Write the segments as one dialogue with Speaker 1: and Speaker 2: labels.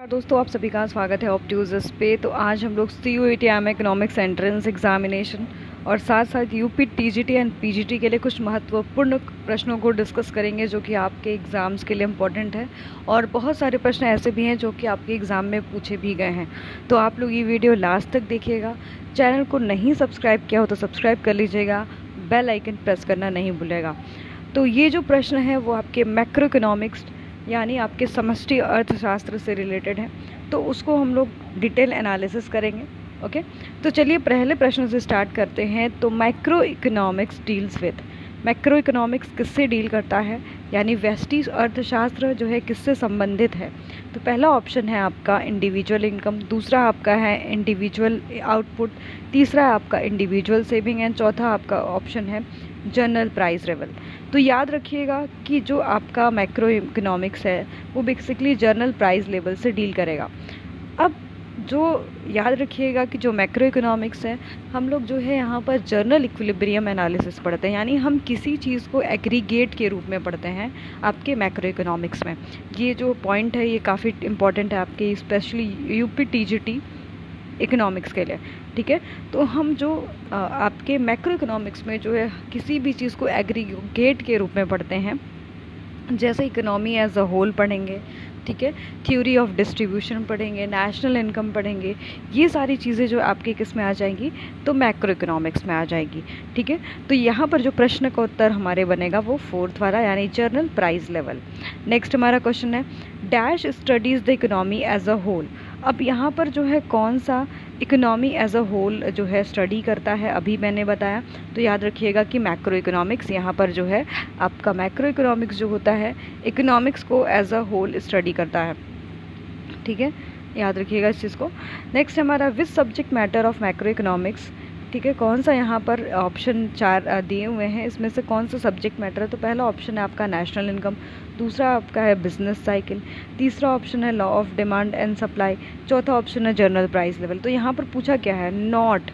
Speaker 1: दोस्तों, आप सभी का स्वागत है ऑप्ट्यूजस पे। तो आज हम लोग CUET M economics entrance examination और साथ साथ यूपी TGT एंड PGT के लिए कुछ महत्वपूर्ण प्रश्नों को डिस्कस करेंगे जो कि आपके एग्ज़ाम्स के लिए इम्पोर्टेंट है। और बहुत सारे प्रश्न ऐसे भी हैं जो कि आपके एग्ज़ाम में पूछे भी गए हैं। तो आप लोग ये वीडियो लास्ट तक देखिएगा। चैनल को नहीं सब्सक्राइब किया हो तो सब्सक्राइब कर लीजिएगा, बेल आइकन प्रेस करना नहीं भूलेगा। तो ये जो प्रश्न है वो आपके मैक्रो इकोनॉमिक्स यानी आपके समष्टि अर्थशास्त्र से रिलेटेड है, तो उसको हम लोग डिटेल एनालिसिस करेंगे। ओके, तो चलिए पहले प्रश्न से स्टार्ट करते हैं। तो macro economics deals with, macro economics किससे डील करता है, यानी व्यष्टि अर्थशास्त्र जो है किससे संबंधित है। तो पहला ऑप्शन है आपका इंडिविजुअल इनकम, दूसरा आपका है इंडिविजुअल आउटपुट, तीसरा है आपका इंडिविजुअल सेविंग एंड चौथा आपका ऑप्शन है जनरल प्राइस लेवल। तो याद रखिएगा कि जो आपका मैक्रो इकोनॉमिक्स है वो बेसिकली जनरल प्राइस लेवल से डील करेगा। अब जो याद रखिएगा कि जो मैक्रो इकोनॉमिक्स है, हम लोग जो है यहाँ पर जनरल इक्विलिब्रियम एनालिसिस पढ़ते हैं, यानी हम किसी चीज़ को एग्रीगेट के रूप में पढ़ते हैं आपके मैक्रो इकोनॉमिक्स में। ये जो पॉइंट है ये काफ़ी इंपॉर्टेंट है आपके स्पेशली यूपी TGT इकोनॉमिक्स के लिए। ठीक है, तो हम जो आपके मैक्रो इकोनॉमिक्स में जो है किसी भी चीज़ को एग्रीगेट के रूप में पढ़ते हैं, जैसे इकोनॉमी एज अ होल पढ़ेंगे, ठीक है, थ्योरी ऑफ डिस्ट्रीब्यूशन पढ़ेंगे, नेशनल इनकम पढ़ेंगे, ये सारी चीज़ें जो आपके किस में आ जाएंगी, तो मैक्रो इकोनॉमिक्स में आ जाएगी। ठीक है, तो यहाँ पर जो प्रश्न का उत्तर हमारे बनेगा वो फोर्थ वाला, यानी जनरल प्राइस लेवल। नेक्स्ट हमारा क्वेश्चन है dash studies the economy as a whole. अब यहाँ पर जो है कौन सा इकोनॉमी एज अ होल जो है स्टडी करता है, अभी मैंने बताया। तो याद रखिएगा कि मैक्रो इकोनॉमिक्स यहाँ पर जो है आपका मैक्रो इकोनॉमिक्स जो होता है इकोनॉमिक्स को एज अ होल स्टडी करता है। ठीक है, याद रखिएगा इस चीज़ को। नेक्स्ट हमारा which subject matter of macro economics. ठीक है, कौन सा यहाँ पर ऑप्शन 4 दिए हुए हैं, इसमें से कौन सा सब्जेक्ट मैटर है। तो पहला ऑप्शन है आपका नेशनल इनकम, दूसरा आपका है बिजनेस साइकिल, तीसरा ऑप्शन है law of demand and supply, चौथा ऑप्शन है जनरल प्राइस लेवल। तो यहाँ पर पूछा क्या है, not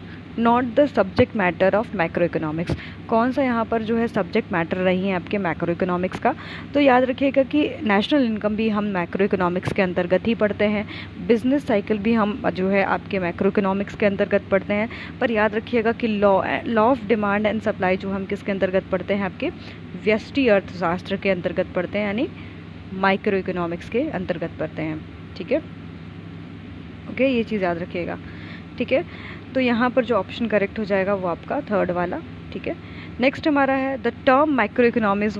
Speaker 1: the subject matter of macro economics. कौन सा यहाँ पर जो है सब्जेक्ट मैटर रही है आपके मैक्रो इकोनॉमिक्स का। तो याद रखिएगा कि नेशनल इनकम भी हम मैक्रो इकोनॉमिक्स के अंतर्गत ही पढ़ते हैं, बिजनेस साइकिल भी हम जो है आपके मैक्रो इकोनॉमिक्स के अंतर्गत पढ़ते हैं। पर याद रखिएगा कि law of demand and supply जो हम किसके अंतर्गत पढ़ते हैं, आपके व्यष्टि अर्थशास्त्र के अंतर्गत पढ़ते हैं, यानी माइक्रो इकोनॉमिक्स के अंतर्गत पढ़ते हैं। ठीक है, ओके, ये चीज़ याद रखिएगा। ठीक है, तो यहाँ पर जो ऑप्शन करेक्ट हो जाएगा वो आपका थर्ड वाला। ठीक है, नेक्स्ट हमारा है the term micro economics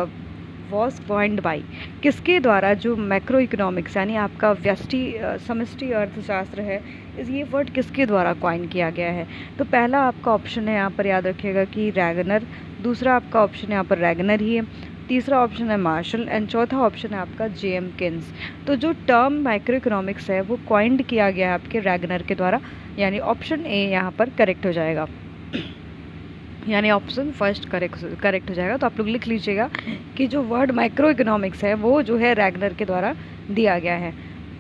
Speaker 1: was coined by, किसके द्वारा जो मैक्रो इकोनॉमिक्स यानी आपका व्यष्टि समष्टि अर्थशास्त्र है, ये वर्ड किसके द्वारा कॉइन किया गया है। तो पहला आपका ऑप्शन है यहाँ पर याद रखिएगा कि रैगनर, दूसरा आपका ऑप्शन यहाँ पर रैगनर ही है, तीसरा ऑप्शन है मार्शल एंड चौथा ऑप्शन है आपका JM किन्स। तो जो टर्म माइक्रो इकोनॉमिक्स है वो कॉइन्ड किया गया है आपके रैगनर के द्वारा, यानी ऑप्शन ए यहाँ पर करेक्ट हो जाएगा, यानी ऑप्शन फर्स्ट करेक्ट हो जाएगा। तो आप लोग लिख लीजिएगा कि जो वर्ड माइक्रो इकोनॉमिक्स है वो जो है रैगनर के द्वारा दिया गया है।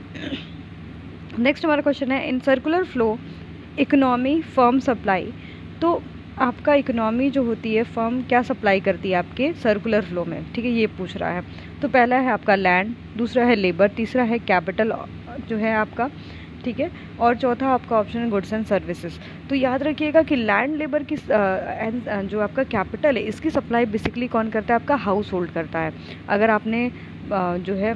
Speaker 1: नेक्स्ट हमारा क्वेश्चन है in circular flow economy firm supply. तो आपका इकोनॉमी जो होती है फर्म क्या सप्लाई करती है आपके सर्कुलर फ्लो में। ठीक है, ये पूछ रहा है। तो पहला है आपका लैंड, दूसरा है लेबर, तीसरा है कैपिटल जो है आपका, ठीक है, और चौथा आपका ऑप्शन है गुड्स एंड सर्विसेज। तो याद रखिएगा कि लैंड, लेबर की जो आपका कैपिटल है इसकी सप्लाई बेसिकली कौन करता है, आपका हाउस होल्ड करता है। अगर आपने जो है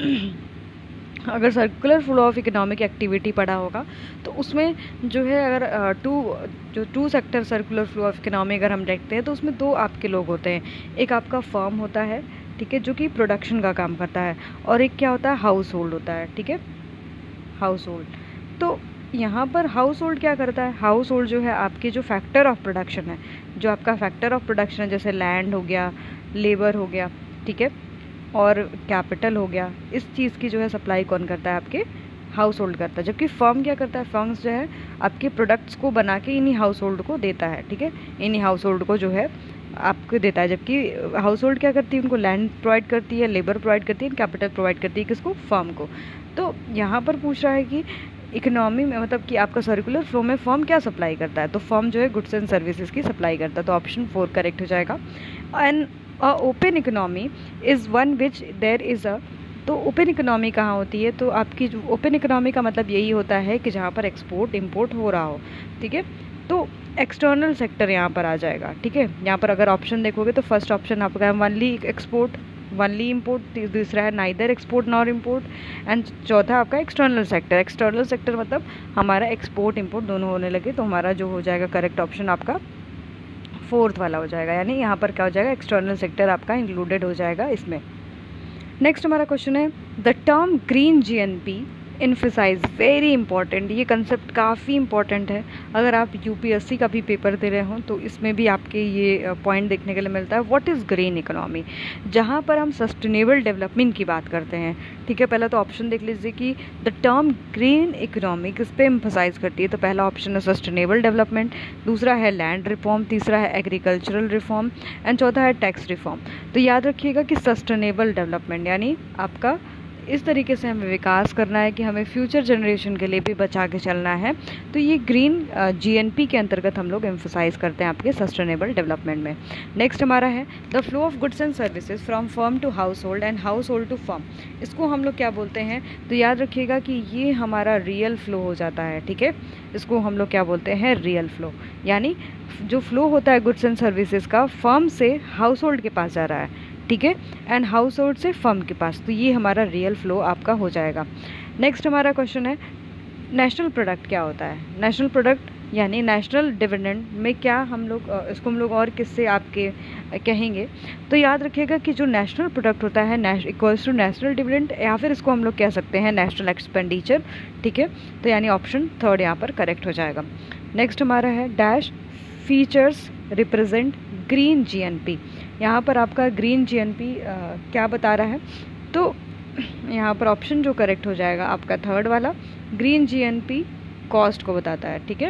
Speaker 1: अगर circular flow of economic activity पढ़ा होगा तो उसमें जो है अगर two sector circular flow of economy अगर हम देखते हैं तो उसमें दो आपके लोग होते हैं, एक आपका फर्म होता है, ठीक है, जो कि प्रोडक्शन का काम करता है, और एक क्या होता है, हाउस होल्ड होता है। ठीक है, हाउस होल्ड। तो यहाँ पर हाउस होल्ड क्या करता है, हाउस होल्ड जो है आपके जो फैक्टर ऑफ प्रोडक्शन है, जो आपका फैक्टर ऑफ प्रोडक्शन है, जैसे लैंड हो गया, लेबर हो गया, ठीक है, और कैपिटल हो गया, इस चीज़ की जो है सप्लाई कौन करता है, आपके हाउस होल्ड करता है। जबकि फर्म क्या करता है, फर्म्स जो है आपके प्रोडक्ट्स को बना के इन्हीं हाउस होल्ड को देता है। ठीक है, इन्हीं हाउस होल्ड को जो है आपको देता है, जबकि हाउस होल्ड क्या करती है, उनको लैंड प्रोवाइड करती है, लेबर प्रोवाइड करती है, कैपिटल प्रोवाइड करती है, किसको, फर्म को। तो यहाँ पर पूछ रहा है कि इकोनॉमी में मतलब कि आपका सर्कुलर फ्लो में फर्म क्या सप्लाई करता है। तो फर्म जो है गुड्स एंड सर्विसेज की सप्लाई करता है। तो ऑप्शन 4 करेक्ट हो जाएगा। And open economy is one which there is a तो ओपन इकोनॉमी कहाँ होती है? तो आपकी जो ओपन इकोनॉमी का मतलब यही होता है कि जहाँ पर एक्सपोर्ट इंपोर्ट हो रहा हो, ठीक है। तो एक्सटर्नल सेक्टर यहाँ पर आ जाएगा, ठीक है। यहाँ पर अगर ऑप्शन देखोगे तो फर्स्ट ऑप्शन आपका है वनली एक्सपोर्ट, वनली इम्पोर्ट, दूसरा है neither export nor import, and चौथा आपका एक्सटर्नल सेक्टर। एक्सटर्नल सेक्टर मतलब हमारा एक्सपोर्ट इम्पोर्ट दोनों होने लगे, तो हमारा जो हो जाएगा करेक्ट ऑप्शन आपका फोर्थ वाला हो जाएगा, यानी यहाँ पर क्या हो जाएगा, एक्सटर्नल सेक्टर आपका इंक्लूडेड हो जाएगा इसमें। नेक्स्ट हमारा क्वेश्चन है the term green GNP emphasizes, very important, ये कंसेप्ट काफ़ी इंपॉर्टेंट है। अगर आप यूपीएससी का भी पेपर दे रहे हो तो इसमें भी आपके ये पॉइंट देखने के लिए मिलता है। व्हाट इज़ ग्रीन इकोनॉमी, जहाँ पर हम सस्टेनेबल डेवलपमेंट की बात करते हैं, ठीक है। पहला तो ऑप्शन देख लीजिए कि द टर्म ग्रीन इकोनॉमी किस पे एम्फसाइज करती है। तो पहला ऑप्शन है सस्टेनेबल डेवलपमेंट, दूसरा है लैंड रिफॉर्म, तीसरा है एग्रीकल्चरल रिफॉर्म, एंड चौथा है टैक्स रिफॉर्म। तो याद रखिएगा कि सस्टेनेबल डेवलपमेंट यानी आपका इस तरीके से हमें विकास करना है कि हमें फ्यूचर जनरेशन के लिए भी बचा के चलना है। तो ये ग्रीन जीएनपी के अंतर्गत हम लोग एम्फोसाइज करते हैं आपके सस्टेनेबल डेवलपमेंट में। नेक्स्ट हमारा है the flow of goods and services from firm to household and household to firm. इसको हम लोग क्या बोलते हैं? तो याद रखिएगा कि ये हमारा रियल फ्लो हो जाता है, ठीक है। इसको हम लोग क्या बोलते हैं? रियल फ्लो, यानी जो फ्लो होता है गुड्स एंड सर्विसेज का फर्म से हाउस होल्ड के पास जा रहा है, ठीक है, एंड हाउस होल्ड से फर्म के पास, तो ये हमारा रियल फ्लो आपका हो जाएगा। नेक्स्ट हमारा क्वेश्चन है नेशनल प्रोडक्ट क्या होता है? नेशनल प्रोडक्ट यानी नेशनल डिविडेंड में क्या हम लोग इसको हम लोग और किससे आपके कहेंगे? तो याद रखिएगा कि जो नेशनल प्रोडक्ट होता है इक्वल्स टू नेशनल डिविडेंड, या फिर इसको हम लोग कह सकते हैं नेशनल एक्सपेंडिचर, ठीक है। तो यानी ऑप्शन थर्ड यहाँ पर करेक्ट हो जाएगा। नेक्स्ट हमारा है dash features represent green GNP. यहाँ पर आपका ग्रीन जीएनपी क्या बता रहा है? तो यहाँ पर ऑप्शन जो करेक्ट हो जाएगा आपका थर्ड वाला, ग्रीन जीएनपी कॉस्ट को बताता है, ठीक है,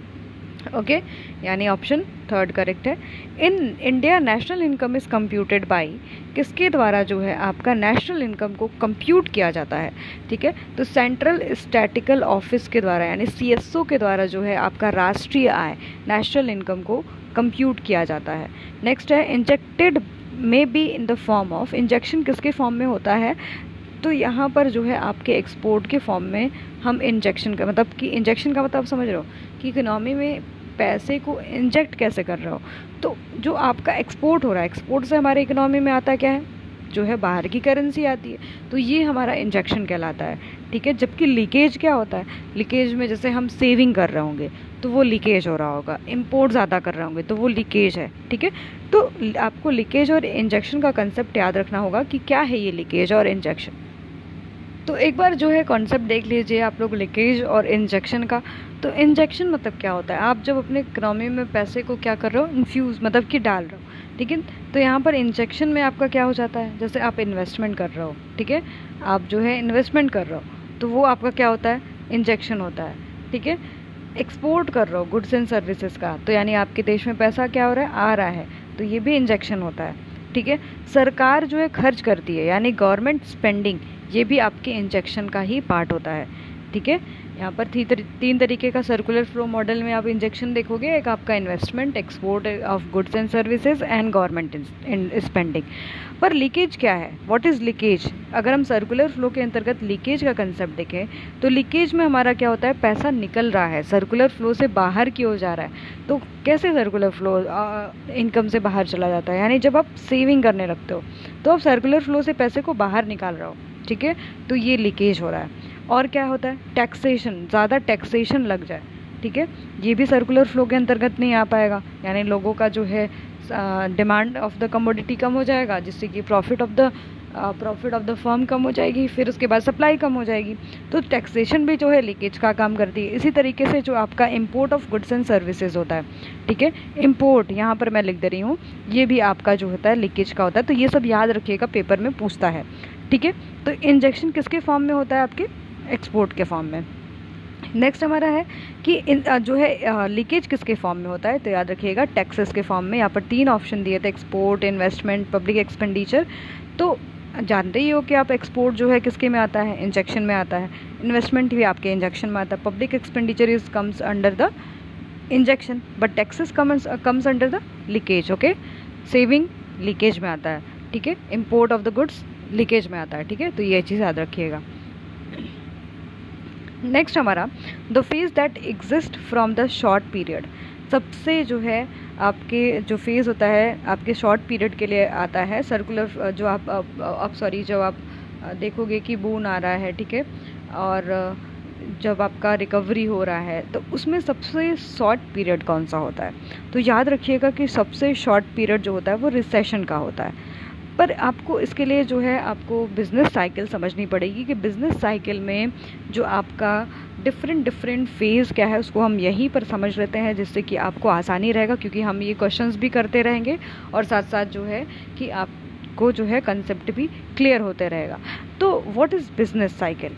Speaker 1: ओके, यानी ऑप्शन थर्ड करेक्ट है। In India national income is computed by, किसके द्वारा जो है आपका नेशनल इनकम को कंप्यूट किया जाता है, ठीक है। तो सेंट्रल स्टैटिकल ऑफिस के द्वारा यानी सीएसओ के द्वारा जो है आपका राष्ट्रीय आय नेशनल इनकम को कंप्यूट किया जाता है। नेक्स्ट है injected may be in the form of, injection किसके फॉर्म में होता है? तो यहाँ पर जो है आपके एक्सपोर्ट के फॉर्म में हम इंजेक्शन का मतलब कि इंजेक्शन का मतलब समझ रहे हो कि इकोनॉमी में पैसे को इंजेक्ट कैसे कर रहे हो। तो जो आपका एक्सपोर्ट हो रहा है, एक्सपोर्ट से हमारे इकोनॉमी में आता क्या है? जो है बाहर की करेंसी आती है, तो ये हमारा इंजेक्शन कहलाता है, ठीक है। जबकि लीकेज क्या होता है? लीकेज में जैसे हम सेविंग कर रहे होंगे तो वो लीकेज हो रहा होगा, इंपोर्ट ज़्यादा कर रहे होंगे तो वो लीकेज है, ठीक है। तो आपको लीकेज और इंजेक्शन का कंसेप्ट याद रखना होगा कि क्या है ये लीकेज और इंजेक्शन। तो एक बार जो है कॉन्सेप्ट देख लीजिए आप लोग लीकेज और इंजेक्शन का। तो इंजेक्शन मतलब क्या होता है? आप जब अपने इकोनॉमी में पैसे को क्या कर रहे हो? इन्फ्यूज़ मतलब कि डाल रहे हो, ठीक है। तो यहाँ पर इंजेक्शन में आपका क्या हो जाता है? जैसे आप इन्वेस्टमेंट कर रहे हो, ठीक है, आप जो है इन्वेस्टमेंट कर रहे हो तो वो आपका क्या होता है? इंजेक्शन होता है, ठीक है। एक्सपोर्ट कर रहे हो गुड्स एंड सर्विसेज का, तो यानी आपके देश में पैसा क्या हो रहा है? आ रहा है, तो ये भी इंजेक्शन होता है, ठीक है। सरकार जो है खर्च करती है यानी गवर्नमेंट स्पेंडिंग, ये भी आपके इंजेक्शन का ही पार्ट होता है, ठीक है। यहाँ पर तीन तरीके का सर्कुलर फ्लो मॉडल में आप इंजेक्शन देखोगे, एक आपका investment, export of goods and services and government spending. पर लीकेज क्या है? What is leakage? अगर हम सर्कुलर फ्लो के अंतर्गत लीकेज का कंसेप्ट देखें तो लीकेज में हमारा क्या होता है? पैसा निकल रहा है, सर्कुलर फ्लो से बाहर की ओर जा रहा है। तो कैसे सर्कुलर फ्लो इनकम से बाहर चला जाता है? यानी जब आप सेविंग करने लगते हो तो आप सर्कुलर फ्लो से पैसे को बाहर निकाल रहे हो, ठीक है, तो ये लीकेज हो रहा है। और क्या होता है? टैक्सेशन, ज़्यादा टैक्सेशन लग जाए, ठीक है, ये भी सर्कुलर फ्लो के अंतर्गत नहीं आ पाएगा। यानी लोगों का जो है डिमांड ऑफ द कमोडिटी कम हो जाएगा, जिससे कि प्रॉफिट ऑफ द फर्म कम हो जाएगी, फिर उसके बाद सप्लाई कम हो जाएगी। तो टैक्सेशन भी जो है लीकेज का काम करती है। इसी तरीके से जो आपका import of goods and services होता है, ठीक है, इंपोर्ट यहाँ पर मैं लिख दे रही हूँ, ये भी आपका जो होता है लीकेज का होता है। तो ये सब याद रखिएगा, पेपर में पूछता है, ठीक है। तो इंजेक्शन किसके फॉर्म में होता है? आपके एक्सपोर्ट के फॉर्म में। नेक्स्ट हमारा है कि जो है लीकेज किसके फॉर्म में होता है? तो याद रखिएगा टैक्सेस के फॉर्म में। यहाँ पर 3 ऑप्शन दिए थे, एक्सपोर्ट, इन्वेस्टमेंट, पब्लिक एक्सपेंडिचर। तो जानते ही हो कि आप एक्सपोर्ट जो है किसके में आता है? इंजेक्शन में आता है। इन्वेस्टमेंट भी आपके इंजेक्शन में आता है। Public expenditure is comes under the injection, but taxes comes under the leakage, okay. Saving leakage में आता है, ठीक है। Import of the goods leakage में आता है, ठीक है। तो ये चीज़ याद रखिएगा। नेक्स्ट हमारा the phase that exist from the short period. सबसे जो है आपके जो फेज़ होता है आपके शॉर्ट पीरियड के लिए आता है सर्कुलर, जो आप सॉरी जब आप देखोगे कि बून आ रहा है, ठीक है, और जब आपका रिकवरी हो रहा है तो उसमें सबसे शॉर्ट पीरियड कौन सा होता है। तो याद रखिएगा कि सबसे शॉर्ट पीरियड जो होता है वो रिसेशन का होता है। पर आपको इसके लिए जो है आपको बिज़नेस साइकिल समझनी पड़ेगी कि बिज़नेस साइकिल में जो आपका डिफरेंट फेज़ क्या है उसको हम यहीं पर समझ लेते हैं, जिससे कि आपको आसानी रहेगा, क्योंकि हम ये क्वेश्चंस भी करते रहेंगे और साथ साथ जो है कि आपको जो है कंसेप्ट भी क्लियर होते रहेगा। तो व्हाट इज़ बिज़नेस साइकिल?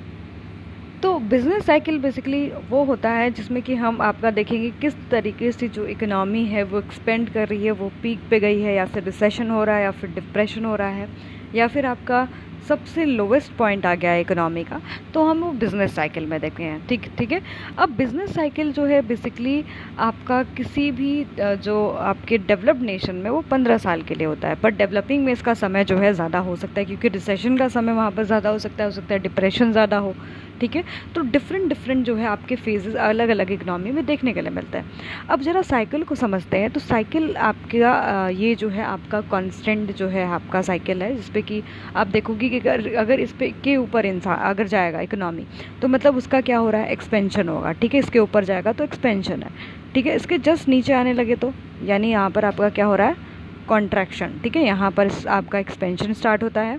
Speaker 1: तो बिज़नेस साइकिल बेसिकली वो होता है जिसमें कि हम आपका देखेंगे किस तरीके से जो इकोनॉमी है वो एक्सपेंड कर रही है, वो पीक पे गई है या फिर रिसेशन हो रहा है या फिर डिप्रेशन हो रहा है या फिर आपका सबसे लोवेस्ट पॉइंट आ गया है इकोनॉमी का, तो हम वो बिज़नेस साइकिल में देखते हैं। ठीक है। अब बिज़नेस साइकिल जो है बेसिकली आपका किसी भी जो आपके डेवलप्ड नेशन में वो 15 साल के लिए होता है, पर डेवलपिंग में इसका समय जो है ज़्यादा हो सकता है, क्योंकि रिसेशन का समय वहाँ पर ज़्यादा हो सकता है डिप्रेशन ज़्यादा हो, ठीक है। तो डिफरेंट जो है आपके फेजेस अलग अलग इकनॉमी में देखने के लिए मिलता है। अब ज़रा साइकिल को समझते हैं। तो साइकिल आपका ये जो है आपका कांस्टेंट जो है आपका साइकिल है, जिसपे कि आप देखोगे कि अगर इस पे के ऊपर इंसान अगर जाएगा इकोनॉमी तो मतलब उसका क्या हो रहा है, एक्सपेंशन होगा, ठीक है। इसके ऊपर जाएगा तो एक्सपेंशन है, ठीक है। इसके जस्ट नीचे आने लगे तो यानी यहाँ पर आपका क्या हो रहा है, कॉन्ट्रैक्शन, ठीक है। यहाँ पर आपका एक्सपेंशन स्टार्ट होता है,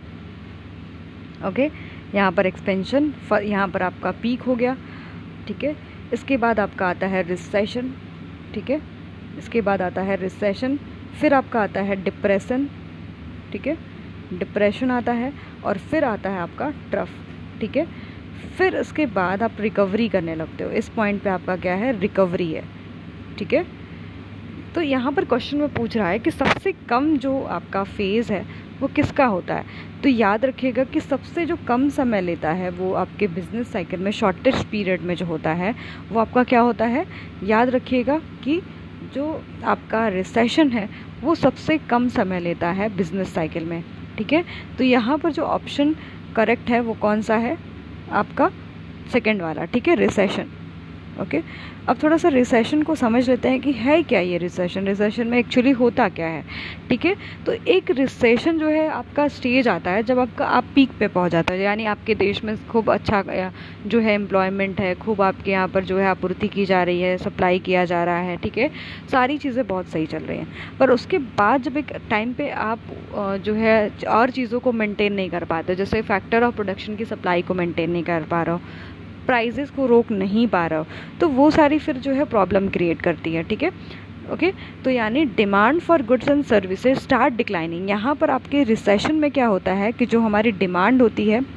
Speaker 1: ओके। यहाँ पर एक्सपेंशन, यहाँ पर आपका पीक हो गया, ठीक है। इसके बाद आपका आता है रिसेशन, ठीक है। इसके बाद आता है रिसेशन, फिर आपका आता है डिप्रेशन, ठीक है, डिप्रेशन आता है, और फिर आता है आपका ट्रफ, ठीक है। फिर इसके बाद आप रिकवरी करने लगते हो। इस पॉइंट पे आपका क्या है, रिकवरी है, ठीक है। तो यहाँ पर क्वेश्चन में पूछ रहा है कि सबसे कम जो आपका फेज़ है वो किसका होता है। तो याद रखिएगा कि सबसे जो कम समय लेता है वो आपके बिजनेस साइकिल में शॉर्टेस्ट पीरियड में जो होता है वो आपका क्या होता है, याद रखिएगा कि जो आपका रिसेशन है वो सबसे कम समय लेता है बिजनेस साइकिल में, ठीक है। तो यहाँ पर जो ऑप्शन करेक्ट है वो कौन सा है, आपका सेकेंड वाला, ठीक है, रिसेशन, ओके। अब थोड़ा सा रिसेशन को समझ लेते हैं कि है क्या ये रिसेशन में एक्चुअली होता क्या है, ठीक है। तो एक रिसेशन जो है आपका स्टेज आता है जब आप पीक पे पहुंच जाता है, यानी आपके देश में खूब अच्छा जो है एम्प्लॉयमेंट है, खूब आपके यहाँ पर जो है आपूर्ति की जा रही है, सप्लाई किया जा रहा है, ठीक है, सारी चीज़ें बहुत सही चल रही हैं। पर उसके बाद जब एक टाइम पे आप जो है और चीज़ों को मेंटेन नहीं कर पाते, जैसे फैक्टर ऑफ प्रोडक्शन की सप्लाई को मेंटेन नहीं कर पा रहा हो, प्राइजेस को रोक नहीं पा रहा हो, तो वो सारी फिर जो है प्रॉब्लम क्रिएट करती है, ठीक है, ओके। तो यानी demand for goods and services start declining. यहाँ पर आपके रिसेशन में क्या होता है कि जो हमारी डिमांड होती है,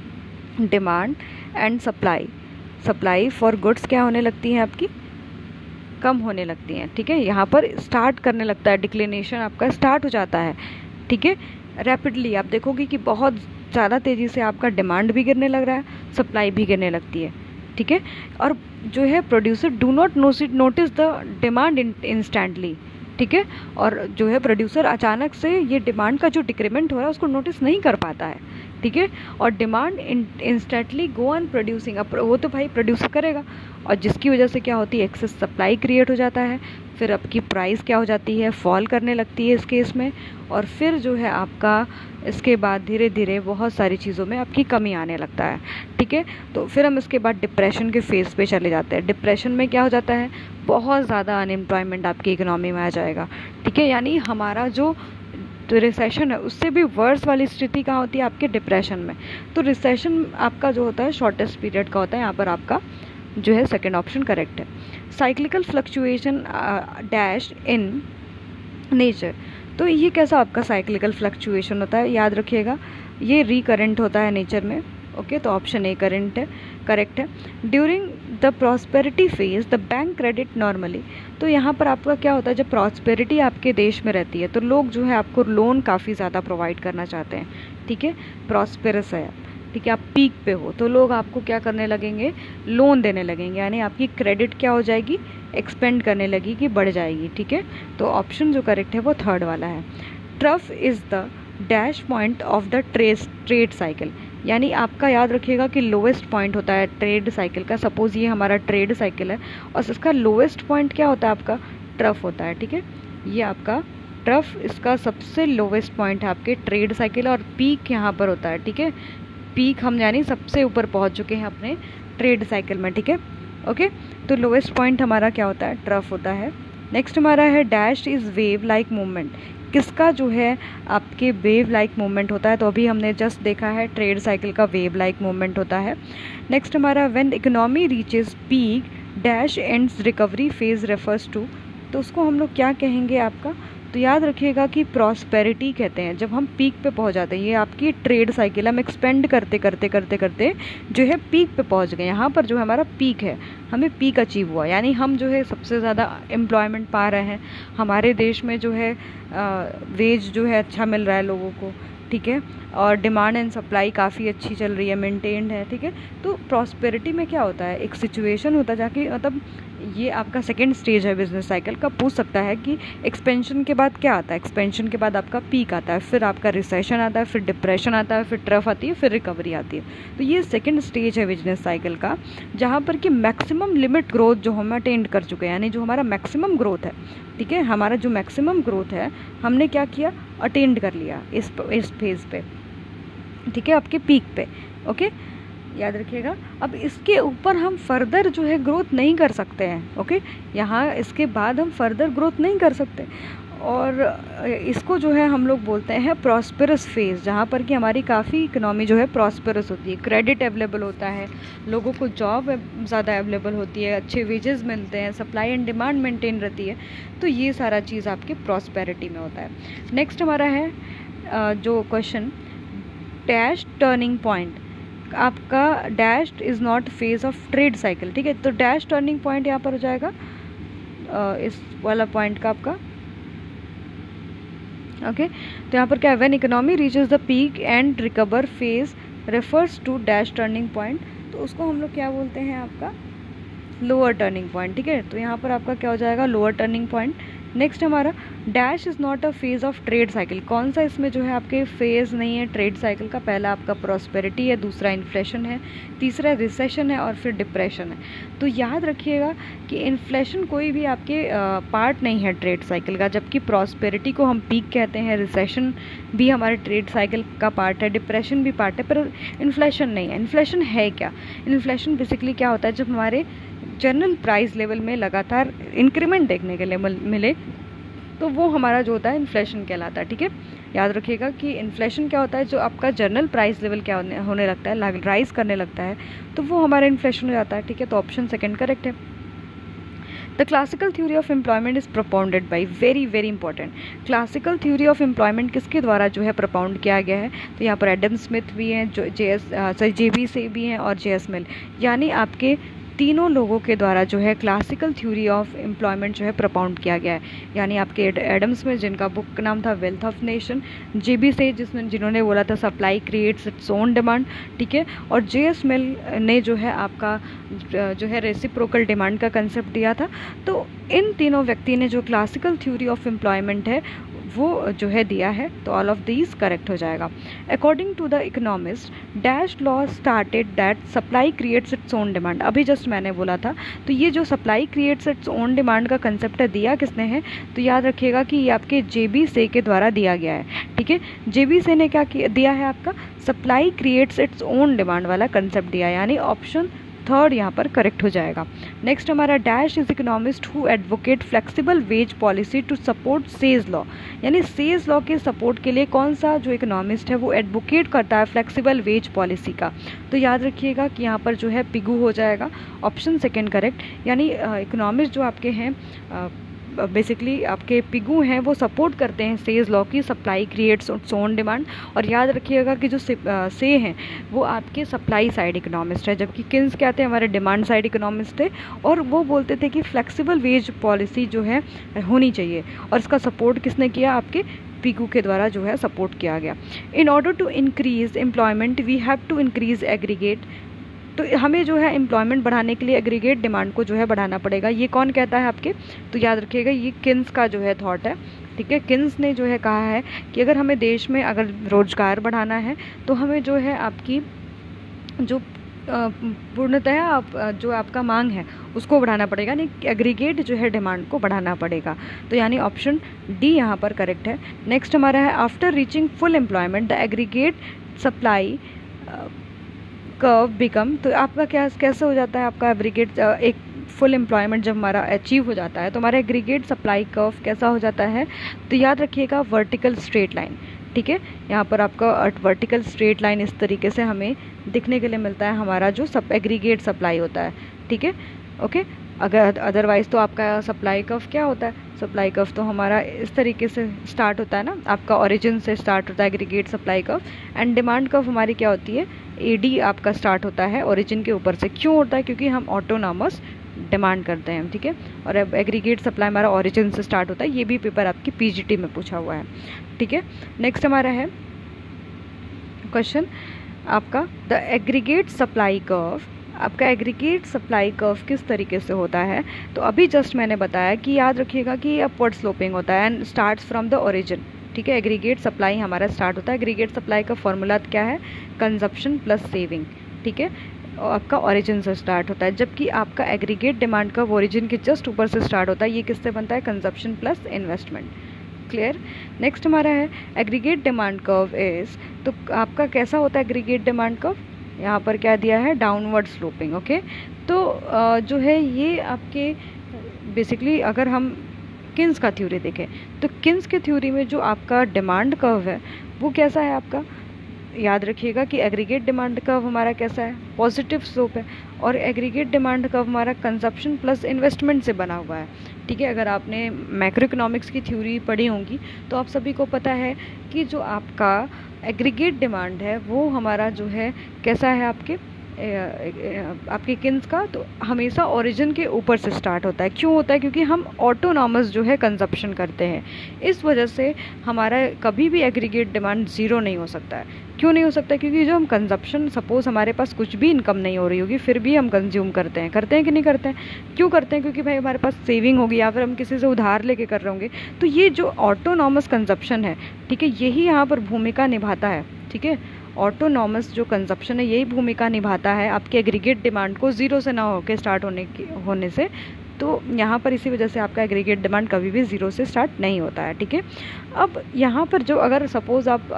Speaker 1: demand and supply for goods क्या होने लगती है, आपकी कम होने लगती हैं, ठीक है। यहाँ पर स्टार्ट करने लगता है, डिक्लिनेशन आपका स्टार्ट हो जाता है, ठीक है। रैपिडली आप देखोगे कि बहुत ज़्यादा तेज़ी से आपका डिमांड भी गिरने लग रहा है, सप्लाई भी गिरने लगती है, ठीक है। और जो है producer do not notice the demand instantly, ठीक है। और जो है प्रोड्यूसर अचानक से ये डिमांड का जो डिक्रीमेंट हो रहा है उसको नोटिस नहीं कर पाता है, ठीक है। और demand instantly go on producing, अब वो तो भाई प्रोड्यूस करेगा, और जिसकी वजह से क्या होती है, एक्सेस सप्लाई क्रिएट हो जाता है, फिर आपकी प्राइस क्या हो जाती है, फॉल करने लगती है इस केस में, और फिर जो है आपका इसके बाद धीरे धीरे बहुत सारी चीज़ों में आपकी कमी आने लगता है, ठीक है। तो फिर हम इसके बाद डिप्रेशन के फेज़ पे चले जाते हैं। डिप्रेशन में क्या हो जाता है, बहुत ज़्यादा अनएम्प्लॉयमेंट आपकी इकोनॉमी में आ जाएगा, ठीक है। यानी हमारा जो रिसेशन है उससे भी वर्स वाली स्थिति कहाँ होती है, आपके डिप्रेशन में। तो रिसेशन आपका जो होता है शॉर्टेस्ट पीरियड का होता है, यहाँ पर आपका जो है सेकेंड ऑप्शन करेक्ट है। Cyclical fluctuation dash in nature. तो ये कैसा आपका साइक्लिकल फ्लक्चुएशन होता है, याद रखिएगा ये रिकरेंट होता है नेचर में, ओके। तो ऑप्शन ए करेक्ट है। During the prosperity phase the bank credit normally. तो यहाँ पर आपका क्या होता है, जब प्रॉस्पेरिटी आपके देश में रहती है तो लोग जो है आपको लोन काफ़ी ज़्यादा प्रोवाइड करना चाहते हैं, ठीक है। प्रॉस्पेरस है, ठीक है, आप पीक पे हो तो लोग आपको क्या करने लगेंगे, लोन देने लगेंगे, यानी आपकी क्रेडिट क्या हो जाएगी, एक्सपेंड करने लगेगी, बढ़ जाएगी, ठीक है। तो ऑप्शन जो करेक्ट है वो थर्ड वाला है। Trough is the dash point of the trade cycle, यानी आपका याद रखिएगा कि लोवेस्ट पॉइंट होता है ट्रेड साइकिल का। सपोज ये हमारा ट्रेड साइकिल है और इसका लोवेस्ट पॉइंट क्या होता है, आपका ट्रफ होता है, ठीक है। ये आपका ट्रफ इसका सबसे लोवेस्ट पॉइंट है आपके ट्रेड साइकिल, और पीक यहाँ पर होता है, ठीक है। पीक हम यानी सबसे ऊपर पहुँच चुके हैं अपने ट्रेड साइकिल में, ठीक है, ओके। तो लोवेस्ट पॉइंट हमारा क्या होता है, ट्रफ होता है। नेक्स्ट हमारा है dash is wave like movement, किसका जो है आपके वेव लाइक मूवमेंट होता है, तो अभी हमने जस्ट देखा है ट्रेड साइकिल का वेव लाइक मूवमेंट होता है। नेक्स्ट हमारा when economy reaches peak dash ends recovery phase refers to, तो उसको हम लोग क्या कहेंगे आपका, तो याद रखिएगा कि प्रॉस्पेरिटी कहते हैं जब हम पीक पे पहुंच जाते हैं। ये आपकी ट्रेड साइकिल हम एक्सपेंड करते करते करते करते जो है पीक पे पहुंच गए, यहाँ पर जो है हमारा पीक है, हमें पीक अचीव हुआ, यानी हम जो है सबसे ज़्यादा एम्प्लॉयमेंट पा रहे हैं, हमारे देश में जो है वेज जो है अच्छा मिल रहा है लोगों को, ठीक है, और डिमांड एंड सप्लाई काफ़ी अच्छी चल रही है, मेंटेन्ड है, ठीक है। तो प्रॉस्पेरिटी में क्या होता है, एक सिचुएशन होता है जाके, मतलब ये आपका सेकेंड स्टेज है बिजनेस साइकिल का। पूछ सकता है कि एक्सपेंशन के बाद क्या आता है, एक्सपेंशन के बाद आपका पीक आता है, फिर आपका रिसेशन आता है, फिर डिप्रेशन आता है, फिर ट्रफ आती है, फिर रिकवरी आती है। तो ये सेकेंड स्टेज है बिजनेस साइकिल का, जहाँ पर कि मैक्सिमम लिमिट ग्रोथ जो हम अटेंड कर चुके हैं, यानी जो हमारा मैक्सिमम ग्रोथ है, ठीक है, हमारा जो मैक्सिमम ग्रोथ है हमने क्या किया, अटेंड कर लिया इस फेज़ पे, ठीक है, आपके पीक पे, ओके, याद रखिएगा। अब इसके ऊपर हम फर्दर जो है ग्रोथ नहीं कर सकते हैं, ओके, यहाँ इसके बाद हम फर्दर ग्रोथ नहीं कर सकते, और इसको जो है हम लोग बोलते हैं प्रॉस्पेरस फेज़, जहाँ पर कि हमारी काफ़ी इकोनॉमी जो है प्रॉस्पेरस होती है, क्रेडिट अवेलेबल होता है, लोगों को जॉब ज़्यादा अवेलेबल होती है, अच्छे वेजेस मिलते हैं, सप्लाई एंड डिमांड मेंटेन रहती है, तो ये सारा चीज़ आपकी प्रॉस्पेरिटी में होता है। नेक्स्ट हमारा है जो क्वेश्चन, डैश टर्निंग पॉइंट, आपका dash is not phase of trade cycle, ठीक है, तो डैश टर्निंग पॉइंट यहाँ पर हो जाएगा इस वाला पॉइंट का आपका, ओके। तो यहाँ पर क्या है, when economy reaches the peak and recover phase refers to dash turning point, तो उसको हम लोग क्या बोलते हैं, आपका लोअर टर्निंग पॉइंट, ठीक है। तो यहाँ पर आपका क्या हो जाएगा, लोअर टर्निंग पॉइंट। नेक्स्ट हमारा dash is not a phase of trade cycle, कौन सा इसमें जो है आपके फेज़ नहीं है ट्रेड साइकिल का, पहला आपका प्रॉस्पेरिटी है, दूसरा इन्फ्लेशन है, तीसरा रिसेशन है, और फिर डिप्रेशन है। तो याद रखिएगा कि इन्फ्लेशन कोई भी आपके पार्ट नहीं है ट्रेड साइकिल का, जबकि प्रॉस्पेरिटी को हम पीक कहते हैं, रिसेशन भी हमारे ट्रेड साइकिल का पार्ट है, डिप्रेशन भी पार्ट है, पर इन्फ्लेशन नहीं है। इन्फ्लेशन है क्या, इन्फ्लेशन बेसिकली क्या होता है, जब हमारे जनरल प्राइस लेवल में लगातार इंक्रीमेंट देखने के लिए मिले, तो वो हमारा जो होता है इन्फ्लेशन कहलाता है, ठीक है। याद रखिएगा कि इन्फ्लेशन क्या होता है, जो आपका जनरल प्राइस लेवल क्या होने लगता है, राइज करने लगता है, तो वो हमारा इन्फ्लेशन हो जाता है, ठीक है। तो ऑप्शन सेकंड करेक्ट है। The classical theory of employment is propounded by, very very important, classical theory of employment किसके द्वारा जो है प्रोपाउंड किया गया है, तो यहाँ पर एडम स्मिथ भी हैं, जो JB से भी हैं, और JS मिल, यानी आपके तीनों लोगों के द्वारा जो है क्लासिकल थ्योरी ऑफ एम्प्लॉयमेंट जो है प्रोपाउंड किया गया है। यानी आपके एडम स्मिथ, जिनका बुक का नाम था वेल्थ ऑफ नेशन, JB से जिन्होंने बोला था supply creates its own demand, ठीक है, और JS मिल ने जो है आपका जो है रेसिप्रोकल डिमांड का कंसेप्ट दिया था। तो इन तीनों व्यक्ति ने जो क्लासिकल थ्योरी ऑफ एम्प्लॉयमेंट है वो जो है दिया है, तो ऑल ऑफ दीज करेक्ट हो जाएगा। According to the economist dash law started that supply creates its own demand, अभी जस्ट मैंने बोला था, तो ये जो supply creates its own demand का कंसेप्ट है, दिया किसने है, तो याद रखिएगा कि ये आपके JB से के द्वारा दिया गया है, ठीक है। JB से ने क्या दिया है, आपका supply creates its own demand वाला कंसेप्ट दिया है, यानी ऑप्शन थर्ड यहाँ पर करेक्ट हो जाएगा। नेक्स्ट हमारा dash is economist who advocate flexible wage policy to support Say's law, यानी सेज लॉ के सपोर्ट के लिए कौन सा जो इकोनॉमिस्ट है वो एडवोकेट करता है फ्लेक्सिबल वेज पॉलिसी का, तो याद रखिएगा कि यहाँ पर जो है पिगू हो जाएगा, ऑप्शन सेकेंड करेक्ट। यानी इकोनॉमिस्ट जो आपके हैं बेसिकली आपके पिगू हैं, वो सपोर्ट करते हैं सेज लॉ की, supply creates its own demand, और याद रखिएगा कि जो से हैं वो आपके सप्लाई साइड इकोनॉमिस्ट है, जबकि किन्स क्या थे, हमारे डिमांड साइड इकोनॉमिस्ट थे, और वो बोलते थे कि फ्लेक्सिबल वेज पॉलिसी जो है होनी चाहिए, और इसका सपोर्ट किसने किया, आपके पिगू के द्वारा जो है सपोर्ट किया गया। In order to increase employment we have to increase aggregate तो हमें जो है एम्प्लॉयमेंट बढ़ाने के लिए एग्रीगेट डिमांड को जो है बढ़ाना पड़ेगा। ये कौन कहता है आपके, तो याद रखिएगा ये किन्स का जो है थॉट है, ठीक है। किन्स ने जो है कहा है कि अगर हमें देश में अगर रोजगार बढ़ाना है तो हमें जो है आपकी जो पूर्णतः जो आपका मांग है उसको बढ़ाना पड़ेगा, यानी एग्रीगेट जो है डिमांड को बढ़ाना पड़ेगा। तो यानी ऑप्शन डी यहाँ पर करेक्ट है। नेक्स्ट हमारा है after reaching full employment the aggregate supply curve become. तो आपका क्या कैसे हो जाता है आपका एग्रीगेट, एक फुल एम्प्लॉयमेंट जब हमारा अचीव हो जाता है तो हमारा एग्रीगेट सप्लाई कर्व कैसा हो जाता है, तो याद रखिएगा वर्टिकल स्ट्रेट लाइन, ठीक है। यहाँ पर आपका वर्टिकल स्ट्रेट लाइन इस तरीके से हमें दिखने के लिए मिलता है हमारा जो सब एग्रीगेट सप्लाई होता है, ठीक है, ओके। अगर अदरवाइज़ तो आपका सप्लाई कर्व क्या होता है, सप्लाई कर्व तो हमारा इस तरीके से स्टार्ट होता है ना, आपका ओरिजिन से स्टार्ट होता है aggregate supply curve, and demand curve हमारी क्या होती है, एडी आपका स्टार्ट होता है ओरिजिन के ऊपर से। क्यों होता है, क्योंकि हम ऑटोनॉमस डिमांड करते हैं, ठीक है। और अब एग्रीगेट सप्लाई हमारा ओरिजिन से स्टार्ट होता है, ये भी पेपर आपकी पीजीटी में पूछा हुआ है, ठीक है। नेक्स्ट हमारा है क्वेश्चन आपका द एग्रीगेट सप्लाई कर्व। आपका एग्रीगेट सप्लाई कर्व किस तरीके से होता है, तो अभी जस्ट मैंने बताया कि याद रखिएगा कि अपवर्ड स्लोपिंग होता है and starts from the origin, ठीक है। एग्रीगेट सप्लाई हमारा स्टार्ट होता है, एग्रीगेट सप्लाई का फॉर्मूला क्या है, कंजप्शन प्लस सेविंग, ठीक है, आपका ओरिजिन से स्टार्ट होता है। जबकि आपका एग्रीगेट डिमांड कर्व ओरिजिन के जस्ट ऊपर से स्टार्ट होता है, ये किससे बनता है, consumption plus investment, clear. Next हमारा है एग्रीगेट डिमांड कर्व इज, तो आपका कैसा होता है एग्रीगेट डिमांड कर्व, यहाँ पर क्या दिया है, डाउनवर्ड स्लोपिंग, ओके। तो जो है ये आपके बेसिकली अगर हम किन्स का थ्योरी देखें तो किन्स के थ्योरी में जो आपका डिमांड कर्व है वो कैसा है आपका, याद रखिएगा कि एग्रीगेट डिमांड कर्व हमारा कैसा है, पॉजिटिव स्लोप है, और एग्रीगेट डिमांड कर्व हमारा कंजप्शन प्लस इन्वेस्टमेंट से बना हुआ है, ठीक है। अगर आपने मैक्रो इकोनॉमिक्स की थ्योरी पढ़ी होंगी तो आप सभी को पता है कि जो आपका एग्रीगेट डिमांड है वो हमारा जो है कैसा है आपके किन्स का, तो हमेशा ओरिजिन के ऊपर से स्टार्ट होता है। क्यों होता है, क्योंकि हम ऑटोनॉमस जो है कंजप्शन करते हैं, इस वजह से हमारा कभी भी एग्रीगेट डिमांड ज़ीरो नहीं हो सकता है। क्यों नहीं हो सकता, क्योंकि जो हम कंजप्शन, सपोज हमारे पास कुछ भी इनकम नहीं हो रही होगी फिर भी हम कंज्यूम करते हैं कि नहीं करते हैं, क्यों करते हैं, क्योंकि भाई हमारे पास सेविंग होगी या फिर हम किसी से उधार लेके कर रहे होंगे। तो ये जो ऑटोनॉमस कंजप्शन है, ठीक है, यही यहाँ पर भूमिका निभाता है, ठीक है। ऑटोनॉमस जो कंजप्शन है यही भूमिका निभाता है आपके एग्रीगेट डिमांड को ज़ीरो से ना होकर स्टार्ट होने से। तो यहाँ पर इसी वजह से आपका एग्रीगेट डिमांड कभी भी ज़ीरो से स्टार्ट नहीं होता है, ठीक है। अब यहाँ पर जो अगर सपोज़ आप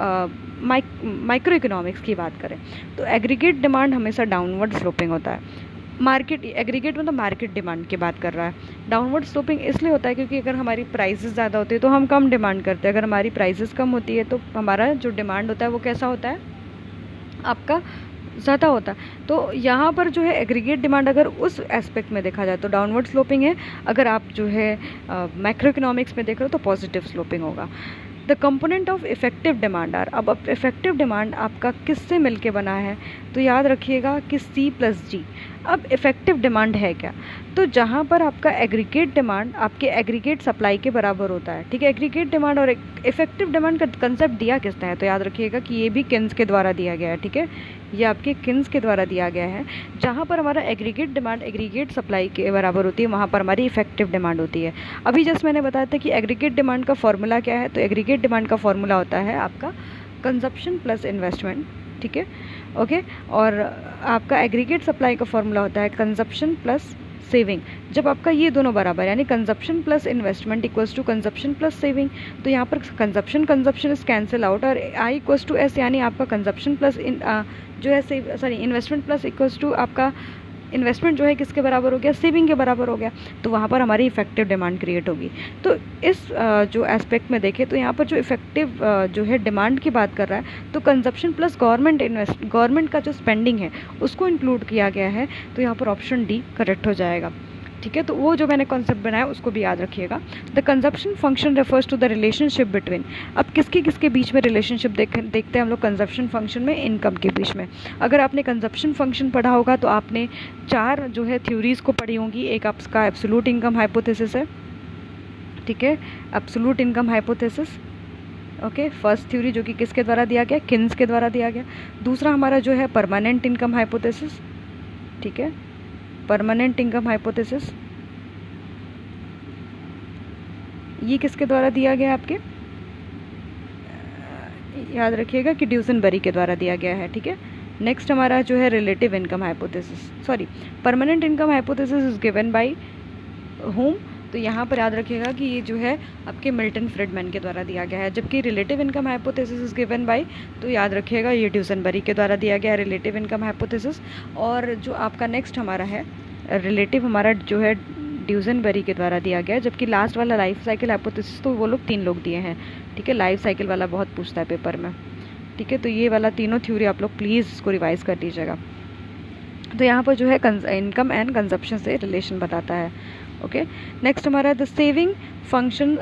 Speaker 1: माइक्रो इकोनॉमिक्स की बात करें तो एग्रीगेट डिमांड हमेशा डाउनवर्ड स्लोपिंग होता है। मार्केट एग्रीगेट मतलब मार्केट डिमांड की बात कर रहा है। डाउनवर्ड स्लोपिंग इसलिए होता है क्योंकि अगर हमारी प्राइसेस ज़्यादा होती है तो हम कम डिमांड करते हैं, अगर हमारी प्राइसेस कम होती है तो हमारा जो डिमांड होता है वो कैसा होता है, आपका ज़्यादा होता है। तो यहाँ पर जो है एग्रीगेट डिमांड अगर उस एस्पेक्ट में देखा जाए तो डाउनवर्ड स्लोपिंग है, अगर आप जो है मैक्रो इकोनॉमिक्स में देख रहे हो तो पॉजिटिव स्लोपिंग होगा। The component of effective demand are, अब इफेक्टिव डिमांड आपका किससे मिलके बना है, तो याद रखिएगा कि C प्लस G। अब इफेक्टिव डिमांड है क्या, तो जहाँ पर आपका एग्रीगेट डिमांड आपके एग्रीगेट सप्लाई के बराबर होता है, ठीक है। एग्रीगेट डिमांड और इफेक्टिव डिमांड का कंसेप्ट दिया किसने है, तो याद रखिएगा कि ये भी किन्स के द्वारा दिया गया है, ठीक है, ये आपके किन्स के द्वारा दिया गया है। जहाँ पर हमारा एग्रीगेट डिमांड एग्रीगेट सप्लाई के बराबर होती है वहाँ पर हमारी इफेक्टिव डिमांड होती है। अभी जस्ट मैंने बताया था कि एग्रीगेट डिमांड का फॉर्मूला क्या है, तो एग्रीगेट डिमांड का फॉर्मूला होता है आपका कंजप्शन प्लस इन्वेस्टमेंट, ठीक है, ओके। और आपका एग्रीगेट सप्लाई का फॉर्मूला होता है कंजप्शन प्लस सेविंग। जब आपका ये दोनों बराबर यानी consumption plus investment equals to consumption plus saving, तो यहाँ पर कंजप्शन इज कैंसिल आउट और आई इक्वल्स टू एस, यानी आपका कंजप्शन प्लस जो है इन्वेस्टमेंट प्लस इक्वल्स टू आपका इन्वेस्टमेंट जो है किसके बराबर हो गया, सेविंग के बराबर हो गया। तो वहाँ पर हमारी इफेक्टिव डिमांड क्रिएट होगी। तो इस जो एस्पेक्ट में देखें तो यहाँ पर जो इफेक्टिव जो है डिमांड की बात कर रहा है तो कंजप्शन प्लस गवर्नमेंट का जो स्पेंडिंग है उसको इंक्लूड किया गया है। तो यहाँ पर ऑप्शन डी करेक्ट हो जाएगा, ठीक है। तो वो जो मैंने कॉन्सेप्ट बनाया उसको भी याद रखिएगा। The consumption function refers to the relationship between, अब किसके बीच में रिलेशनशिप देखते हैं हम लोग कंजप्शन फंक्शन में, इनकम के बीच में। अगर आपने कंजप्शन फंक्शन पढ़ा होगा तो आपने 4 जो है थ्योरीज़ को पढ़ी होंगी। एक आपका एब्सोल्यूट इनकम हाइपोथेसिस है, ठीक है, absolute income hypothesis, okay, first theory जो कि किसके द्वारा दिया गया, किन्स के द्वारा दिया गया। दूसरा हमारा जो है परमानेंट इनकम हाइपोथेसिस, ठीक है। परमानेंट इनकम हाइपोथेसिस ये किसके द्वारा दिया गया आपके, याद रखिएगा कि ड्यूसेनबरी के द्वारा दिया गया है, ठीक है। नेक्स्ट हमारा जो है relative income hypothesis, sorry permanent income hypothesis is given by home, तो यहाँ पर याद रखिएगा कि ये जो है आपके मिल्टन फ्रीडमैन के द्वारा दिया गया है। जबकि relative income hypothesis is given by, तो याद रखिएगा ये ड्यूसेनबरी के द्वारा दिया गया है रिलेटिव इनकम हाइपोथेसिस। और जो आपका नेक्स्ट हमारा है रिलेटिव, हमारा जो है ड्यूसेनबरी के द्वारा दिया गया है। जबकि लास्ट वाला लाइफ साइकिल हाइपोथेसिस तो वो लोग 3 लोग दिए हैं, ठीक है। लाइफ साइकिल वाला बहुत पूछता है पेपर में, ठीक है। तो ये वाला तीनों थ्योरी आप लोग प्लीज़ इसको रिवाइज कर लीजिएगा। तो यहाँ पर जो है इनकम एंड कंजप्शन से रिलेशन बताता है, ओके। नेक्स्ट हमारा the saving function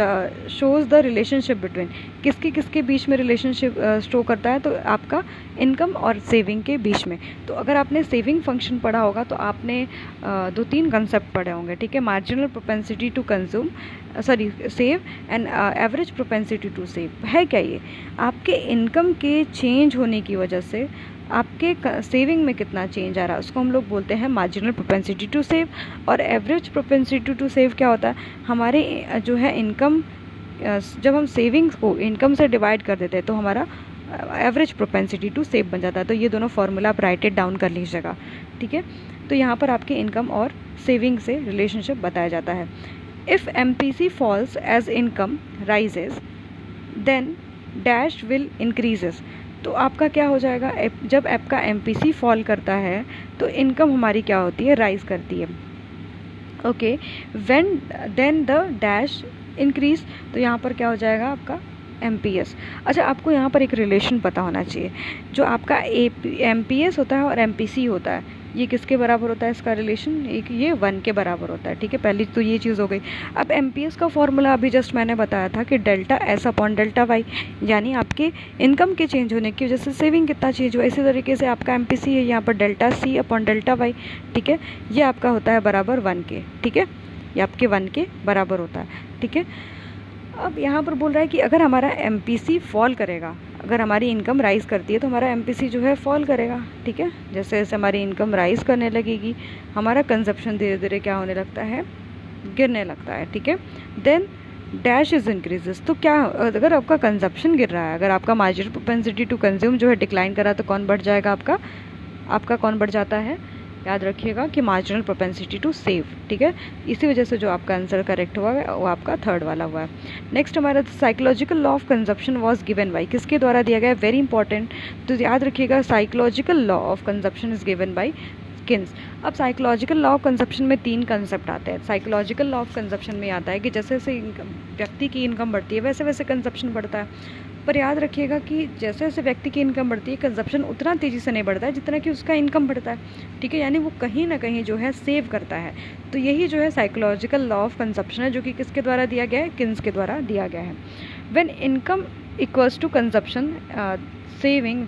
Speaker 1: shows the relationship between, किसके किसके बीच में रिलेशनशिप शो करता है, तो आपका इनकम और सेविंग के बीच में। तो अगर आपने सेविंग फंक्शन पढ़ा होगा तो आपने 2-3 कंसेप्ट पढ़े होंगे, ठीक है। Marginal propensity to consume, sorry save and average propensity to save है क्या, ये आपके इनकम के चेंज होने की वजह से आपके सेविंग में कितना चेंज आ रहा है उसको हम लोग बोलते हैं मार्जिनल प्रोपेंसिटी टू सेव। और एवरेज प्रोपेंसिटी टू सेव क्या होता है, हमारे जो है इनकम, जब हम सेविंग्स को इनकम से डिवाइड कर देते हैं तो हमारा एवरेज प्रोपेंसिटी टू सेव बन जाता है। तो ये दोनों फार्मूला आप राइट इट डाउन कर लीजिएगा, ठीक है। तो यहाँ पर आपके इनकम और सेविंग से रिलेशनशिप बताया जाता है। If MPC falls as income rises then dash will increases, तो आपका क्या हो जाएगा, जब आपका MPC फॉल करता है तो इनकम हमारी क्या होती है, राइज करती है, okay. When then the dash increase, तो यहाँ पर क्या हो जाएगा आपका MPS। अच्छा, आपको यहाँ पर एक रिलेशन पता होना चाहिए, जो आपका MPS होता है और MPC होता है, ये किसके बराबर होता है इसका रिलेशन, एक ये 1 के बराबर होता है, ठीक है। पहली तो ये चीज़ हो गई। अब MPS का फॉर्मूला अभी जस्ट मैंने बताया था कि delta S upon delta Y, यानी आपके इनकम के चेंज होने की वजह से सेविंग कितना चेंज हुआ। इसी तरीके से आपका MPC है यहाँ पर delta C upon delta Y, ठीक है। ये आपका होता है बराबर 1 के, ठीक है। ये आपके 1 के बराबर होता है, ठीक है। अब यहाँ पर बोल रहा है कि अगर हमारा MPC फॉल करेगा, अगर हमारी इनकम राइज़ करती है तो हमारा MPC जो है फॉल करेगा, ठीक है। जैसे जैसे हमारी इनकम राइज़ करने लगेगी हमारा कंजप्शन धीरे धीरे क्या होने लगता है, गिरने लगता है, ठीक है। देन डैश इज इंक्रीजेस, तो क्या अगर आपका कंजप्शन गिर रहा है, अगर आपका मार्जिनल प्रोपेंसिटी टू कंज्यूम जो है डिक्लाइन करा, तो कौन बढ़ जाएगा आपका कौन बढ़ जाता है, याद रखिएगा कि मार्जिनल प्रोपेंसिटी टू सेव, ठीक है। इसी वजह से जो आपका आंसर करेक्ट हुआ है वो आपका 3rd वाला हुआ है। नेक्स्ट हमारा psychological law of consumption was given by, किसके द्वारा दिया गया है, वेरी इंपॉर्टेंट, तो याद रखिएगा psychological law of consumption is given by Keynes. अब साइकोलॉजिकल लॉ ऑफ कंजप्शन में 3 कंसेप्ट आते हैं। साइकोलॉजिकल लॉ ऑफ कंजप्शन में आता है कि जैसे जैसे व्यक्ति की इनकम बढ़ती है वैसे वैसे कंजप्शन बढ़ता है, पर याद रखिएगा कि जैसे जैसे व्यक्ति की इनकम बढ़ती है कंजप्शन उतना तेज़ी से नहीं बढ़ता है जितना कि उसका इनकम बढ़ता है, ठीक है। यानी वो कहीं ना कहीं जो है सेव करता है। तो यही जो है साइकोलॉजिकल लॉ ऑफ कंजप्शन है, जो कि किसके द्वारा दिया गया है, किन्स के द्वारा दिया गया है। When income equals to consumption saving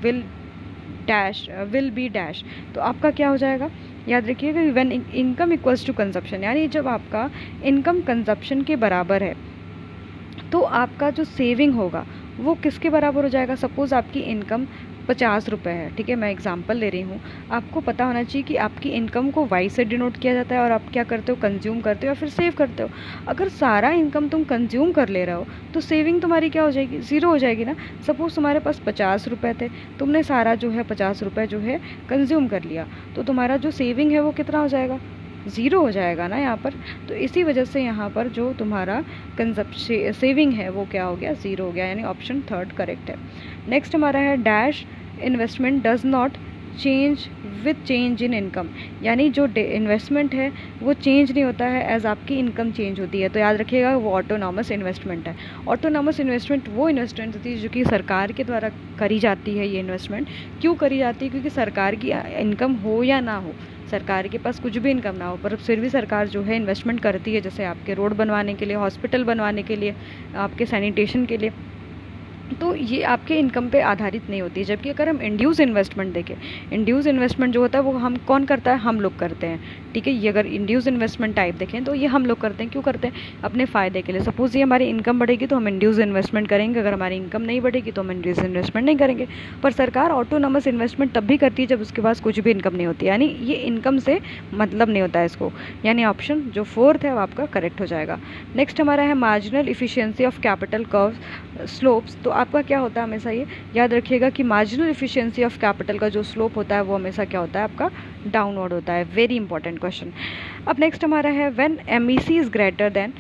Speaker 1: will be dash, तो आपका क्या हो जाएगा, याद रखिएगा when income equals to consumption, यानी जब आपका इनकम कंजप्शन के बराबर है तो आपका जो सेविंग होगा वो किसके बराबर हो जाएगा। सपोज़ आपकी इनकम 50 रुपये है, ठीक है, मैं एग्जांपल ले रही हूँ। आपको पता होना चाहिए कि आपकी इनकम को वाई से डिनोट किया जाता है और आप क्या करते हो, कंज्यूम करते हो या फिर सेव करते हो। अगर सारा इनकम तुम कंज्यूम कर ले रहे हो तो सेविंग तुम्हारी क्या हो जाएगी, ज़ीरो हो जाएगी ना। सपोज़ तुम्हारे पास 50 रुपये थे, तुमने सारा जो है 50 रुपये जो है कंज्यूम कर लिया, तो तुम्हारा जो सेविंग है वो कितना हो जाएगा, ज़ीरो हो जाएगा ना यहाँ पर। तो इसी वजह से यहाँ पर जो तुम्हारा कंजप्शन सेविंग है वो क्या हो गया, ज़ीरो हो गया, यानी ऑप्शन 3rd करेक्ट है। नेक्स्ट हमारा है dash investment does not change with change in income, यानी जो इन्वेस्टमेंट है वो चेंज नहीं होता है एज आपकी इनकम चेंज होती है। तो याद रखिएगा वो ऑटोनॉमस इन्वेस्टमेंट है। ऑटोनॉमस इन्वेस्टमेंट वो इन्वेस्टमेंट होती है जो कि सरकार के द्वारा करी जाती है। ये इन्वेस्टमेंट क्यों करी जाती है, क्योंकि सरकार की इनकम हो या ना हो, सरकार के पास कुछ भी इनकम ना हो, पर फिर भी सरकार जो है इन्वेस्टमेंट करती है, जैसे आपके रोड बनवाने के लिए, हॉस्पिटल बनवाने के लिए, आपके सैनिटेशन के लिए, तो ये आपके इनकम पे आधारित नहीं होती है। जबकि अगर हम इंड्यूस इन्वेस्टमेंट देखें, इंड्यूस इन्वेस्टमेंट जो होता है वो हम कौन करता है, हम लोग करते हैं, ठीक है। ये अगर इंड्यूस इन्वेस्टमेंट टाइप देखें तो ये हम लोग करते हैं। क्यों करते हैं? अपने फ़ायदे के लिए। सपोज़ ये हमारी इनकम बढ़ेगी तो हम इंड्यूस इन्वेस्टमेंट करेंगे, अगर हमारी इनकम नहीं बढ़ेगी तो हम इंड्यूस इन्वेस्टमेंट नहीं करेंगे। पर सरकार ऑटोनॉमस इन्वेस्टमेंट तब भी करती है जब उसके पास कुछ भी इनकम नहीं होती, यानी ये इनकम से मतलब नहीं होता है इसको, यानी ऑप्शन जो फोर्थ है वो आपका करेक्ट हो जाएगा। नेक्स्ट हमारा है marginal efficiency of capital curve slopes. तो आपका क्या होता है, हमेशा ये याद रखिएगा कि मार्जिनल इफिशियंसी ऑफ कैपिटल का जो स्लोप होता है वो हमेशा क्या होता है, आपका डाउनवर्ड होता है। Very important question. अब नेक्स्ट हमारा है when MEC is greater than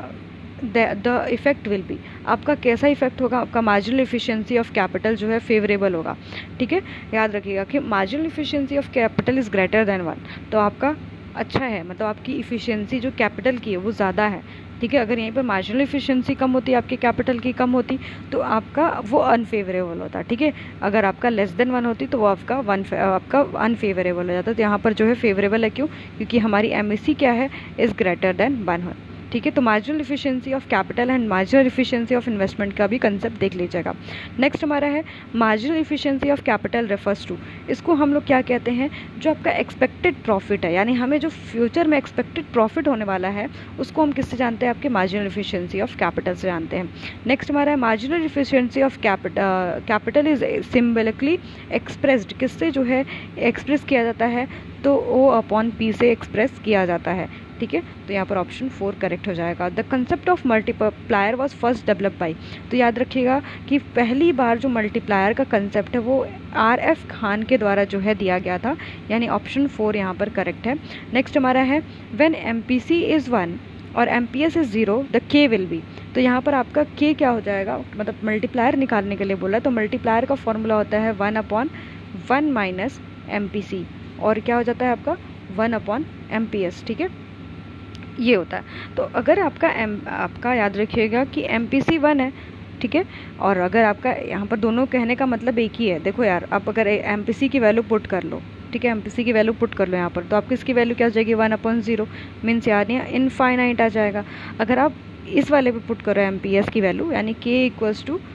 Speaker 1: the effect will be. आपका कैसा इफेक्ट होगा, आपका मार्जिनल इफिशियंसी ऑफ कैपिटल जो है फेवरेबल होगा, ठीक है। याद रखिएगा कि marginal efficiency of capital is greater than 1, तो आपका अच्छा है, मतलब आपकी इफिशियंसी जो कैपिटल की है वो ज़्यादा है, ठीक है। अगर यहीं पर मार्जिनल इफिशियंसी कम होती, आपकी कैपिटल की कम होती, तो आपका वो अनफेवरेबल होता, ठीक है। अगर आपका लेस देन 1 होती तो वो आपका अनफेवरेबल हो जाता। तो यहाँ पर जो है फेवरेबल है, क्यों? क्योंकि हमारी एमईसी क्या है, इज़ ग्रेटर देन 1, ठीक है। तो marginal efficiency of capital and marginal efficiency of investment का भी कंसेप्ट देख लीजिएगा। नेक्स्ट हमारा है marginal efficiency of capital refers to. इसको हम लोग क्या कहते हैं, जो आपका एक्सपेक्टेड प्रॉफिट है, यानी हमें जो फ्यूचर में एक्सपेक्टेड प्रॉफिट होने वाला है उसको हम किससे जानते हैं, आपके मार्जिनल इफिशियंसी ऑफ कैपिटल से जानते हैं। नेक्स्ट हमारा है marginal efficiency of capital is symbolically expressed. किससे जो है एक्सप्रेस किया जाता है, तो O अपॉन P से एक्सप्रेस किया जाता है, ठीक है। तो यहाँ पर ऑप्शन 4 करेक्ट हो जाएगा। The concept of multiplier was first develop by. तो याद रखिएगा कि पहली बार जो मल्टीप्लायर का कंसेप्ट है वो RF खान के द्वारा जो है दिया गया था, यानी ऑप्शन 4 यहाँ पर करेक्ट है। नेक्स्ट हमारा है व्हेन MPC इज़ 1 और MPS is 0 the K will be. तो यहाँ पर आपका K क्या हो जाएगा, मतलब मल्टीप्लायर निकालने के लिए बोला, तो मल्टीप्लायर का फॉर्मूला होता है 1/1 माइनस MPC, और क्या हो जाता है आपका 1/MPS, ठीक है, ये होता है। तो अगर आपका याद रखिएगा कि MPC 1 है, ठीक है, और अगर आपका यहाँ पर दोनों कहने का मतलब एक ही है। देखो यार, आप अगर MPC की वैल्यू पुट कर लो, ठीक है, MPC की वैल्यू पुट कर लो यहाँ पर, तो आपकी इसकी वैल्यू क्या हो जाएगी, 1/0 मीन्स यार इनफाइनाइट आ जाएगा। अगर आप इस वाले पे पुट करो MPS की वैल्यू, यानी K इक्वल्स टू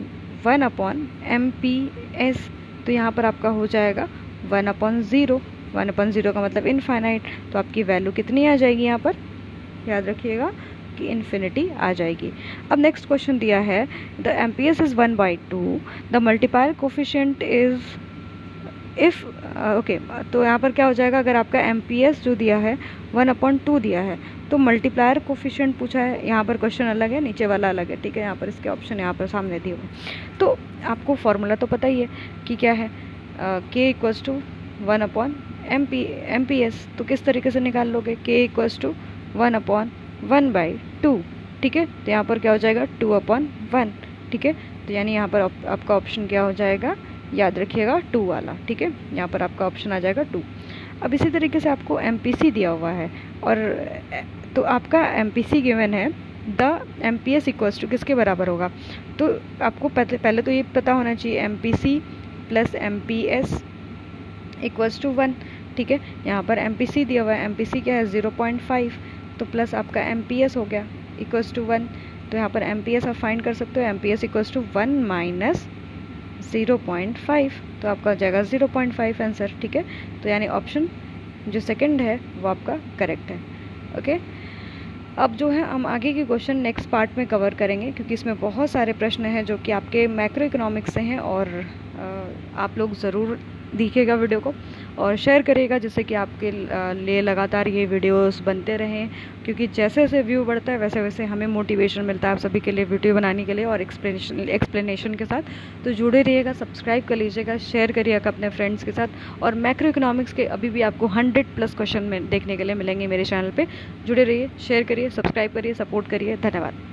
Speaker 1: 1/MPS, तो यहाँ पर आपका हो जाएगा 1/0। 1/0 का मतलब इनफाइनाइट, तो आपकी वैल्यू कितनी आ जाएगी यहाँ पर, याद रखिएगा कि इन्फिनिटी आ जाएगी। अब नेक्स्ट क्वेश्चन दिया है the MPS is 1/2, the multiplier coefficient is if okay. तो यहाँ पर क्या हो जाएगा, अगर आपका MPS जो दिया है 1/2 दिया है, तो मल्टीप्लायर कोफिशिएंट पूछा है, यहाँ पर क्वेश्चन अलग है, नीचे वाला अलग है, ठीक है। यहाँ पर इसके ऑप्शन यहाँ पर सामने दिए हुए। तो आपको फॉर्मूला तो पता ही है कि क्या है, K इक्वल्स टू 1/MPS। तो किस तरीके से निकाल लोगे, K इक्वल्स टू 1/1/2, ठीक है। तो यहाँ पर क्या हो जाएगा 2/1, ठीक है। तो यानी यहाँ पर आपका ऑप्शन क्या हो जाएगा, याद रखिएगा 2 वाला, ठीक है। यहाँ पर आपका ऑप्शन आ जाएगा 2। अब इसी तरीके से आपको MPC दिया हुआ है, और तो आपका MPC गिवन है, द MPS इक्वल्स टू किसके बराबर होगा। तो आपको पहले तो ये पता होना चाहिए MPC plus MPS equals to 1, ठीक है। यहाँ पर MPC दिया हुआ है, MPC क्या है 0.5, तो प्लस आपका MPS हो गया इक्वल्स टू 1। तो यहाँ पर MPS आप फाइंड कर सकते हो, MPS इक्वल्स टू 1 माइनस 0.5, तो आपका हो जाएगा 0.5 आंसर, ठीक है। तो यानी ऑप्शन जो सेकंड है वो आपका करेक्ट है, ओके। अब जो है हम आगे के क्वेश्चन नेक्स्ट पार्ट में कवर करेंगे, क्योंकि इसमें बहुत सारे प्रश्न हैं जो कि आपके मैक्रो इकोनॉमिक्स से हैं, और आप लोग ज़रूर देखिएगा वीडियो को और शेयर करिएगा, जिससे कि आपके लिए लगातार ये वीडियोस बनते रहें, क्योंकि जैसे जैसे व्यू बढ़ता है वैसे वैसे हमें मोटिवेशन मिलता है आप सभी के लिए वीडियो बनाने के लिए और एक्सप्लेनेशन के साथ। तो जुड़े रहिएगा, सब्सक्राइब कर लीजिएगा, शेयर करिएगा अपने फ्रेंड्स के साथ, और मैक्रो इकोनॉमिक्स के अभी भी आपको 100+ क्वेश्चन में देखने के लिए मिलेंगे मेरे चैनल पर। जुड़े रहिए, शेयर करिए, सब्सक्राइब करिए, सपोर्ट करिए। धन्यवाद।